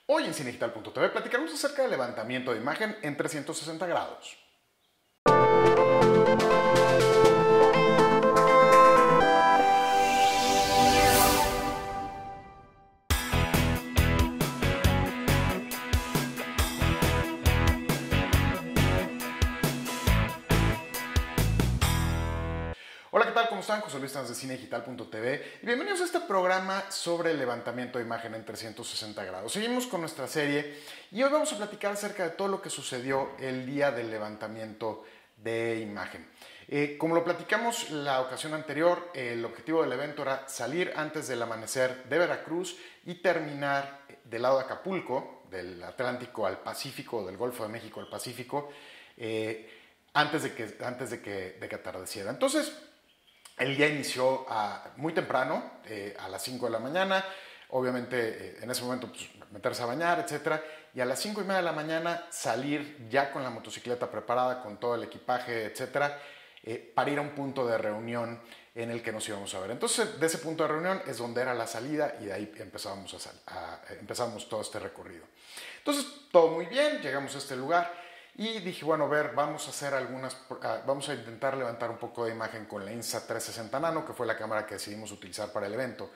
Hoy en Cinedigital.tv platicaremos acerca del levantamiento de imagen en 360 grados. Hola, ¿qué tal? ¿Cómo están? José Luis Sanz de Cinedigital.tv y bienvenidos a este programa sobre el levantamiento de imagen en 360 grados. Seguimos con nuestra serie y hoy vamos a platicar acerca de todo lo que sucedió el día del levantamiento de imagen. Como lo platicamos la ocasión anterior, el objetivo del evento era salir antes del amanecer de Veracruz y terminar del lado de Acapulco, del Atlántico al Pacífico, del Golfo de México al Pacífico, antes de que atardeciera. Entonces, el día inició muy temprano, a las 5 de la mañana, obviamente en ese momento pues, meterse a bañar, etc. Y a las 5:30 de la mañana salir ya con la motocicleta preparada, con todo el equipaje, etc., para ir a un punto de reunión en el que nos íbamos a ver. Entonces, de ese punto de reunión es donde era la salida y de ahí empezamos todo este recorrido. Entonces, todo muy bien, llegamos a este lugar. Y dije, bueno, vamos a intentar levantar un poco de imagen con la Insta360 Nano, que fue la cámara que decidimos utilizar para el evento.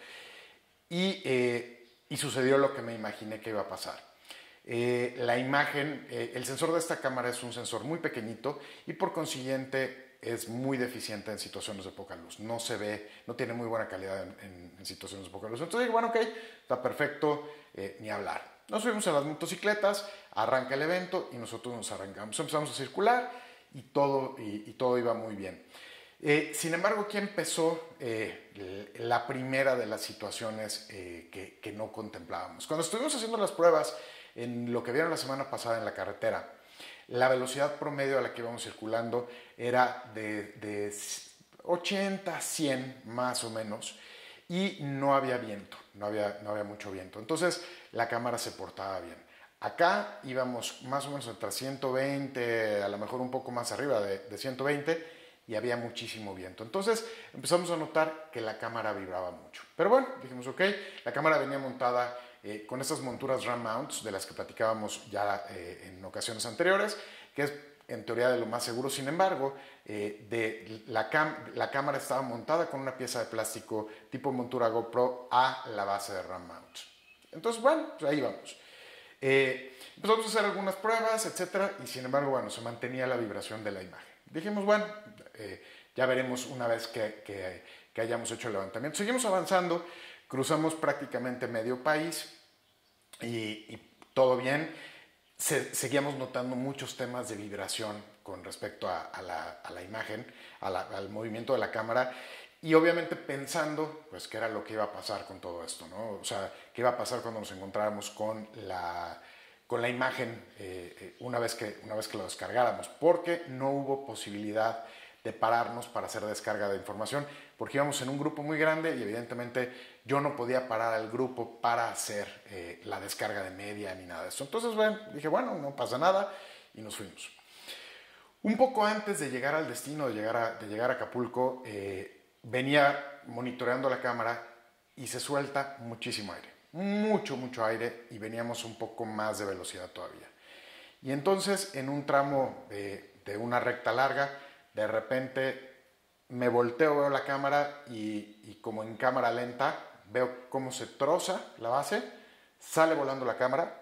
Y sucedió lo que me imaginé que iba a pasar. La imagen, el sensor de esta cámara es un sensor muy pequeñito y por consiguiente es muy deficiente en situaciones de poca luz. No se ve, no tiene muy buena calidad en situaciones de poca luz. Entonces dije, bueno, ok, está perfecto, ni hablar. Nos subimos a las motocicletas, arranca el evento y nosotros nos arrancamos. Empezamos a circular y todo iba muy bien. Sin embargo, aquí empezó la primera de las situaciones que no contemplábamos. Cuando estuvimos haciendo las pruebas en lo que vieron la semana pasada en la carretera, la velocidad promedio a la que íbamos circulando era de 80 a 100 más o menos y no había viento, no había mucho viento. Entonces la cámara se portaba bien. Acá íbamos más o menos entre 120, a lo mejor un poco más arriba de 120 y había muchísimo viento. Entonces empezamos a notar que la cámara vibraba mucho. Pero bueno, dijimos ok, la cámara venía montada con estas monturas RAM mounts de las que platicábamos ya en ocasiones anteriores, que es en teoría de lo más seguro. Sin embargo, la cámara estaba montada con una pieza de plástico tipo montura GoPro a la base de RAM mounts. Entonces, bueno, pues ahí vamos. Empezamos a hacer algunas pruebas, etcétera, y sin embargo, bueno, se mantenía la vibración de la imagen. Dijimos, bueno, ya veremos una vez que hayamos hecho el levantamiento. Seguimos avanzando, cruzamos prácticamente medio país y todo bien. Seguíamos notando muchos temas de vibración con respecto a la imagen, al movimiento de la cámara y obviamente pensando pues qué era lo que iba a pasar con todo esto, ¿no? O sea, qué iba a pasar cuando nos encontráramos con la imagen una vez que lo descargáramos, porque no hubo posibilidad de pararnos para hacer descarga de información, porque íbamos en un grupo muy grande y evidentemente yo no podía parar al grupo para hacer la descarga de media ni nada de eso. Entonces, bueno, dije, bueno, no pasa nada y nos fuimos. Un poco antes de llegar al destino, de llegar a Acapulco, venía monitoreando la cámara y se suelta muchísimo aire, mucho aire y veníamos un poco más de velocidad todavía. Y entonces en un tramo de una recta larga, de repente me volteo, veo la cámara y como en cámara lenta veo cómo se troza la base, sale volando la cámara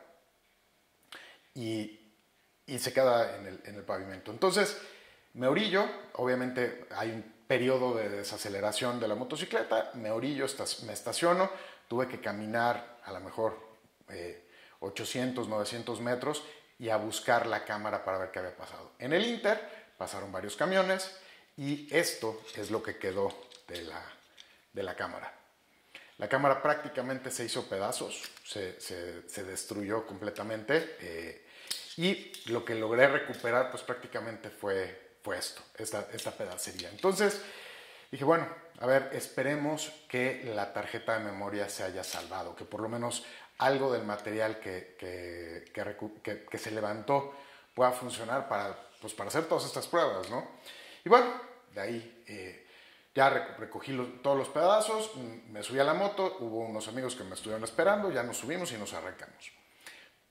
y se queda en el pavimento. Entonces me orillo, obviamente hay un periodo de desaceleración de la motocicleta, me orillo, me estaciono, tuve que caminar a lo mejor 800, 900 metros y a buscar la cámara para ver qué había pasado. En el Inter pasaron varios camiones y esto es lo que quedó de la cámara. La cámara prácticamente se hizo pedazos, se destruyó completamente y lo que logré recuperar pues prácticamente fue esta pedacería. Entonces dije, bueno, a ver, esperemos que la tarjeta de memoria se haya salvado, que por lo menos algo del material que se levantó pueda funcionar para hacer todas estas pruebas, ¿no? Y bueno, de ahí ya recogí todos los pedazos, me subí a la moto, hubo unos amigos que me estuvieron esperando, ya nos subimos y nos arrancamos.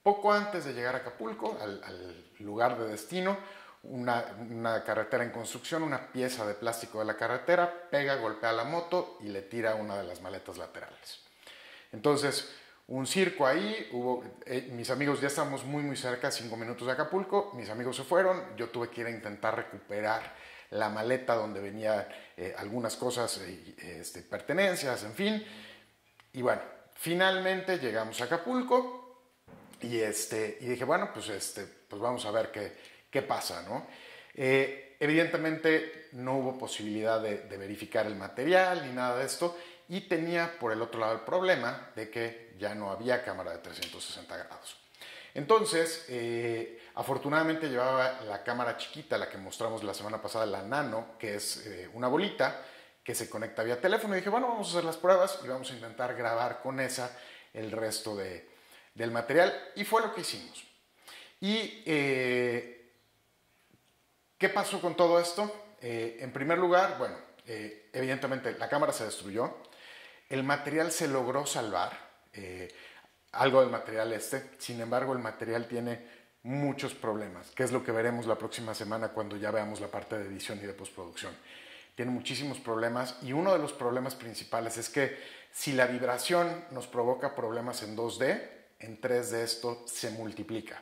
Poco antes de llegar a Acapulco, al lugar de destino, una carretera en construcción, una pieza de plástico de la carretera pega, golpea la moto y le tira una de las maletas laterales. Entonces, un circo ahí, mis amigos ya estamos muy cerca, 5 minutos de Acapulco, mis amigos se fueron, yo tuve que ir a intentar recuperar la maleta donde venían algunas cosas, pertenencias, en fin. Y bueno, finalmente llegamos a Acapulco y dije, bueno, pues vamos a ver qué pasa, ¿no? Evidentemente no hubo posibilidad de verificar el material ni nada de esto, y tenía por el otro lado el problema de que ya no había cámara de 360 grados. Entonces, afortunadamente llevaba la cámara chiquita, la que mostramos la semana pasada, la Nano, que es una bolita que se conecta vía teléfono, y dije, bueno, vamos a hacer las pruebas y vamos a intentar grabar con esa el resto del material, y fue lo que hicimos. Y ¿qué pasó con todo esto? En primer lugar, bueno, evidentemente la cámara se destruyó, el material se logró salvar, algo del material sin embargo el material tiene muchos problemas, que es lo que veremos la próxima semana cuando ya veamos la parte de edición y de postproducción. Tiene muchísimos problemas, y uno de los problemas principales es que si la vibración nos provoca problemas en 2D, en 3D esto se multiplica.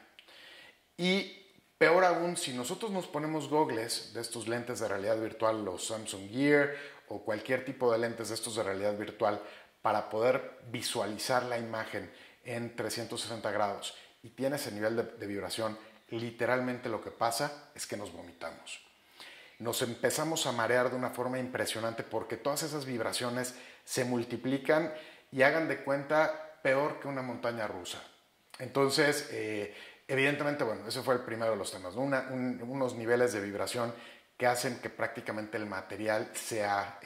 Y peor aún, si nosotros nos ponemos gogles de estos lentes de realidad virtual, los Samsung Gear o cualquier tipo de lentes de estos de realidad virtual, para poder visualizar la imagen en 360 grados y tiene ese nivel de vibración, literalmente lo que pasa es que nos vomitamos. Nos empezamos a marear de una forma impresionante porque todas esas vibraciones se multiplican y, hagan de cuenta, peor que una montaña rusa. Entonces, evidentemente, bueno, ese fue el primero de los temas, ¿no? Unos niveles de vibración que hacen que prácticamente el material sea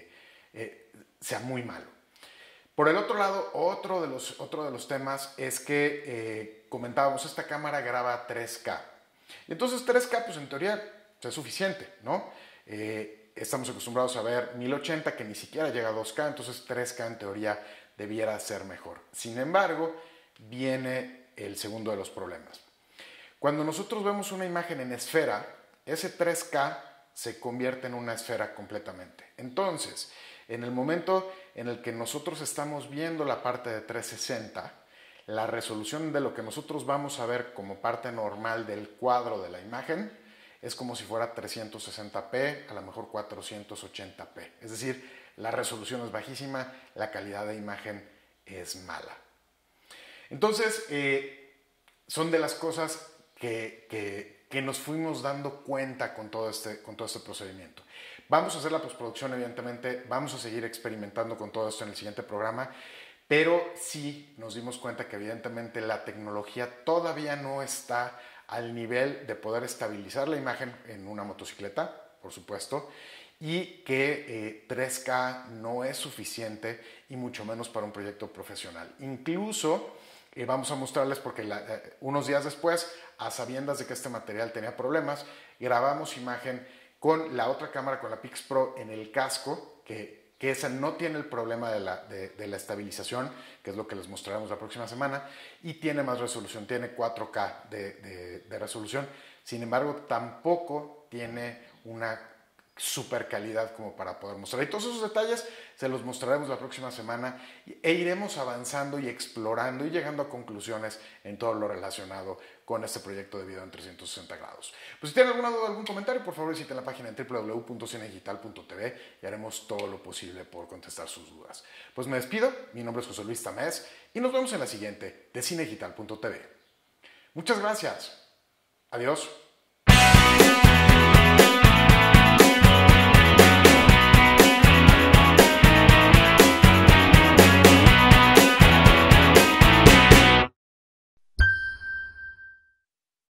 muy malo. Por el otro lado, otro de los temas es que comentábamos, esta cámara graba 3K. Y entonces 3K, pues en teoría es suficiente, ¿no? Estamos acostumbrados a ver 1080, que ni siquiera llega a 2K, entonces 3K en teoría debiera ser mejor. Sin embargo, viene el segundo de los problemas. Cuando nosotros vemos una imagen en esfera, ese 3K se convierte en una esfera completamente. Entonces, en el momento en el que nosotros estamos viendo la parte de 360, la resolución de lo que nosotros vamos a ver como parte normal del cuadro de la imagen es como si fuera 360p, a lo mejor 480p. Es decir, la resolución es bajísima, la calidad de imagen es mala. Entonces, son de las cosas que nos fuimos dando cuenta con todo este procedimiento. Vamos a hacer la postproducción, evidentemente, vamos a seguir experimentando con todo esto en el siguiente programa, pero sí nos dimos cuenta que evidentemente la tecnología todavía no está al nivel de poder estabilizar la imagen en una motocicleta, por supuesto, y que 3K no es suficiente, y mucho menos para un proyecto profesional. Incluso vamos a mostrarles, porque unos días después, a sabiendas de que este material tenía problemas, grabamos imagen con la otra cámara, con la Pix Pro, en el casco, que esa no tiene el problema de la estabilización, que es lo que les mostraremos la próxima semana, y tiene más resolución, tiene 4K de resolución. Sin embargo, tampoco tiene una super calidad como para poder mostrar. Y todos esos detalles se los mostraremos la próxima semana, e iremos avanzando y explorando y llegando a conclusiones en todo lo relacionado con este proyecto de video en 360 grados. Pues si tienen alguna duda o algún comentario, por favor visiten la página en www.cinedigital.tv y haremos todo lo posible por contestar sus dudas. Pues me despido, mi nombre es José Luis Tamés y nos vemos en la siguiente de cinedigital.tv. Muchas gracias. Adiós.